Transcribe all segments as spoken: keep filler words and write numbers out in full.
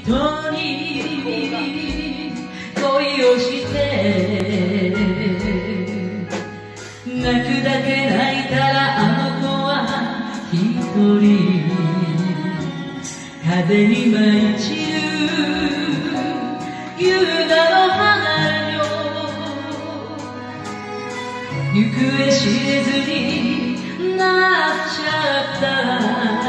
人に恋をして泣くだけ泣いたらあの子は一人風に舞い散る優雅の花よ行方知れずになっちゃった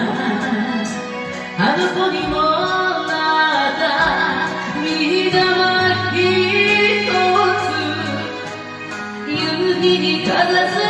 あの子にもまた涙は一つ夕日にかざす